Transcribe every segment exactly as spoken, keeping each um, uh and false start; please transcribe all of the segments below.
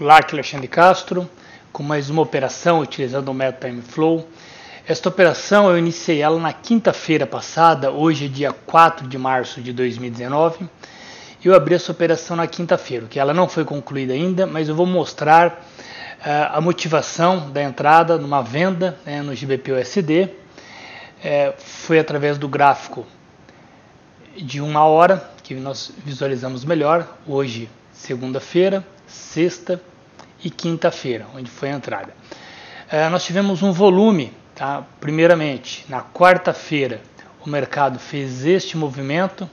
Olá, aqui é Alexandre Castro, com mais uma operação utilizando o método Time Flow. Esta operação eu iniciei ela na quinta-feira passada, hoje é dia quatro de março de dois mil e dezenove. E eu abri essa operação na quinta-feira, que ela não foi concluída ainda, mas eu vou mostrar uh, a motivação da entrada numa venda, né, no G B P U S D. É, foi através do gráfico de uma hora que nós visualizamos melhor, hoje segunda-feira, sexta e quinta-feira, onde foi a entrada. É, nós tivemos um volume, tá? Primeiramente, na quarta-feira o mercado fez este movimento,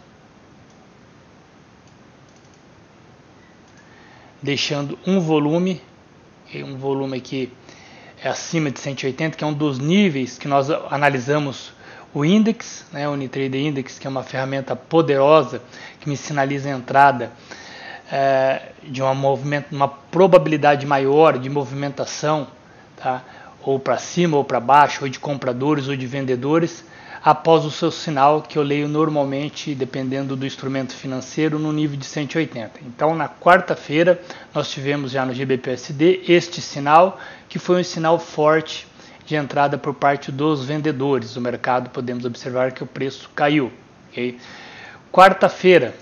deixando um volume, um volume aqui é acima de cento e oitenta, que é um dos níveis que nós analisamos o Index, né, o Unitrader Index, que é uma ferramenta poderosa que me sinaliza a entrada é, de uma, movimento, uma probabilidade maior de movimentação, tá, ou para cima ou para baixo, ou de compradores ou de vendedores, após o seu sinal, que eu leio normalmente, dependendo do instrumento financeiro, no nível de cento e oitenta. Então, na quarta-feira, nós tivemos já no G B P U S D este sinal, que foi um sinal forte de entrada por parte dos vendedores do mercado. Podemos observar que o preço caiu. Okay? Quarta-feira,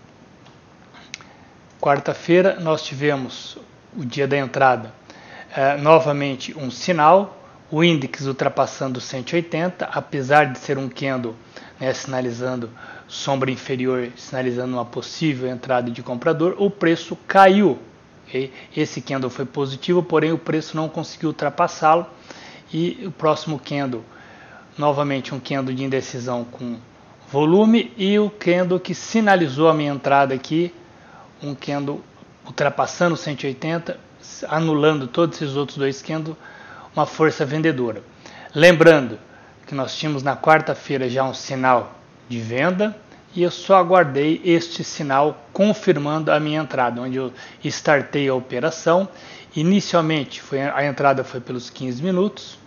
quarta-feira nós tivemos o dia da entrada, é, novamente um sinal, o índice ultrapassando cento e oitenta, apesar de ser um candle, né, sinalizando sombra inferior, sinalizando uma possível entrada de comprador, o preço caiu. Okay? Esse candle foi positivo, porém o preço não conseguiu ultrapassá-lo. E o próximo candle, novamente um candle de indecisão com volume, e o candle que sinalizou a minha entrada aqui, um candle ultrapassando cento e oitenta, anulando todos esses outros dois candles, uma força vendedora. Lembrando que nós tínhamos na quarta-feira já um sinal de venda, e eu só aguardei este sinal confirmando a minha entrada, onde eu startei a operação. Inicialmente foi, a entrada foi pelos quinze minutos.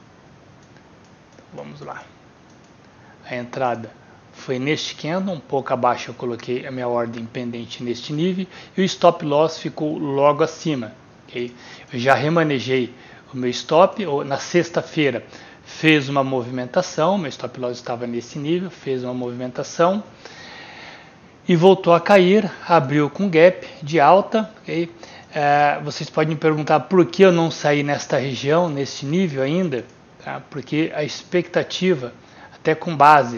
Vamos lá. A entrada foi neste candle, um pouco abaixo eu coloquei a minha ordem pendente neste nível, e o stop loss ficou logo acima. Okay? Eu já remanejei o meu stop, na sexta-feira fez uma movimentação, meu stop loss estava nesse nível, fez uma movimentação e voltou a cair, abriu com gap de alta. Okay? É, vocês podem me perguntar por que eu não saí nesta região, nesse nível ainda, tá? Porque a expectativa, até com base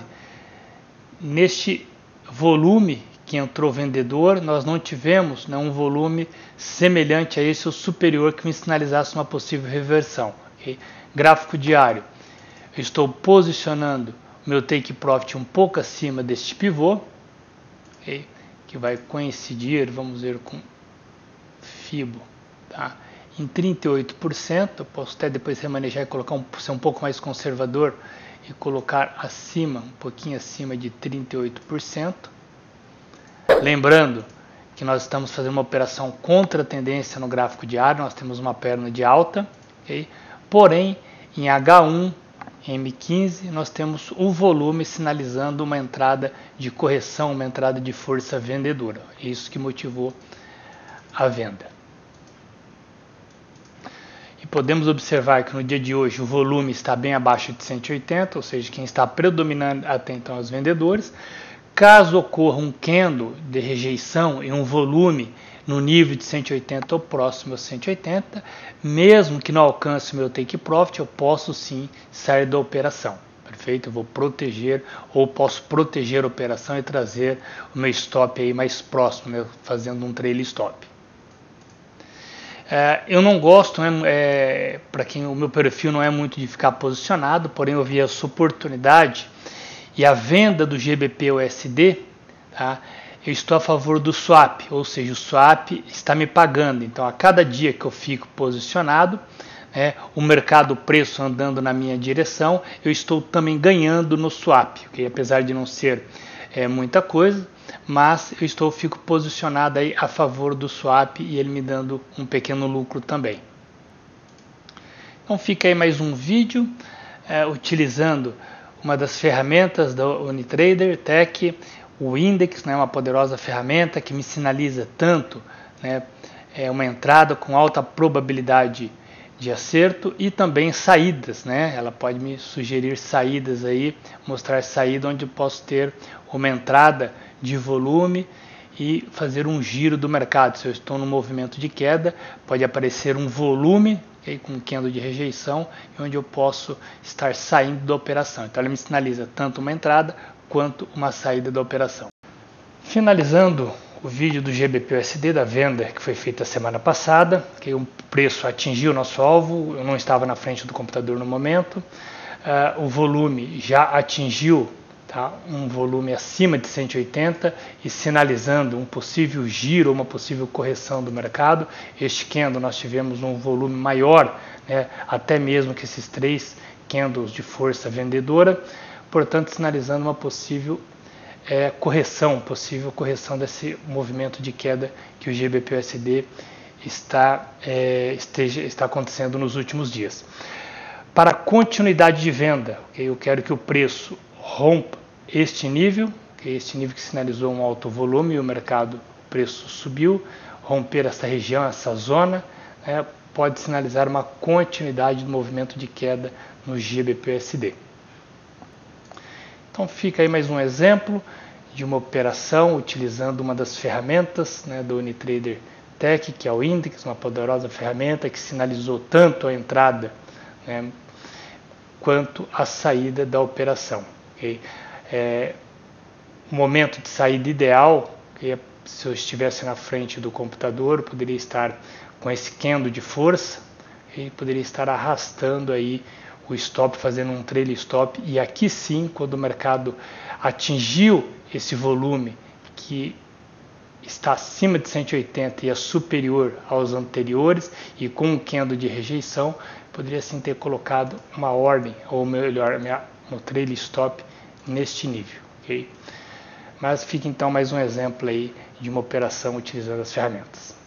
neste volume que entrou vendedor, nós não tivemos, né, um volume semelhante a esse ou superior que me sinalizasse uma possível reversão. Okay? Gráfico diário, eu estou posicionando meu take profit um pouco acima deste pivô, okay? Que vai coincidir, vamos ver, com Fibo, tá? Em trinta e oito por cento. Eu posso até depois remanejar e colocar um, ser um pouco mais conservador e colocar acima, um pouquinho acima de trinta e oito por cento. Lembrando que nós estamos fazendo uma operação contra a tendência no gráfico diário, nós temos uma perna de alta, okay? Porém em H um, M quinze, nós temos o volume sinalizando uma entrada de correção, uma entrada de força vendedora. É isso que motivou a venda. E podemos observar que no dia de hoje o volume está bem abaixo de cento e oitenta, ou seja, quem está predominando até então os vendedores. Caso ocorra um candle de rejeição e um volume no nível de cento e oitenta ou próximo a cento e oitenta, mesmo que não alcance o meu take profit, eu posso sim sair da operação. Perfeito? Eu vou proteger, ou posso proteger a operação e trazer o meu stop aí mais próximo, né, fazendo um trail stop. É, eu não gosto, né, é, para quem o meu perfil não é muito de ficar posicionado, porém eu vi essa oportunidade e a venda do G B P U S D, tá, eu estou a favor do swap, ou seja, o swap está me pagando. Então a cada dia que eu fico posicionado, né, o mercado, o preço andando na minha direção, eu estou também ganhando no swap, okay? Apesar de não ser é, muita coisa, mas eu estou, fico posicionado aí a favor do swap e ele me dando um pequeno lucro também. Então fica aí mais um vídeo é, utilizando uma das ferramentas da Unitrader Tech, o Index, né, uma poderosa ferramenta que me sinaliza tanto, né, é uma entrada com alta probabilidade de acerto e também saídas, né? Ela pode me sugerir saídas aí, mostrar saída onde eu posso ter uma entrada de volume e fazer um giro do mercado. Se eu estou no movimento de queda, pode aparecer um volume, okay, com um candle de rejeição, onde eu posso estar saindo da operação. Então ela me sinaliza tanto uma entrada quanto uma saída da operação. Finalizando o vídeo do G B P U S D da venda que foi feita semana passada, que o preço atingiu o nosso alvo, eu não estava na frente do computador no momento, uh, o volume já atingiu, tá, um volume acima de cento e oitenta e sinalizando um possível giro, uma possível correção do mercado. Este candle nós tivemos um volume maior, né, até mesmo que esses três candles de força vendedora, portanto sinalizando uma possível É, correção, possível correção desse movimento de queda que o G B P U S D está, é, esteja, está acontecendo nos últimos dias. Para a continuidade de venda, okay, eu quero que o preço rompa este nível, okay, este nível que sinalizou um alto volume e o mercado, o preço subiu, romper essa região, essa zona, né, pode sinalizar uma continuidade do movimento de queda no G B P U S D. Então fica aí mais um exemplo de uma operação utilizando uma das ferramentas, né, do Unitrader Tech, que é o Index, uma poderosa ferramenta que sinalizou tanto a entrada, né, quanto a saída da operação. Okay? É, o momento de saída ideal, okay, se eu estivesse na frente do computador, eu poderia estar com esse candle de força e poderia estar arrastando aí o stop, fazendo um trailing stop, e aqui sim, quando o mercado atingiu esse volume que está acima de cento e oitenta e é superior aos anteriores e com um candle de rejeição, poderia sim ter colocado uma ordem, ou melhor, um trailing stop neste nível, ok? Mas fica então mais um exemplo aí de uma operação utilizando as ferramentas.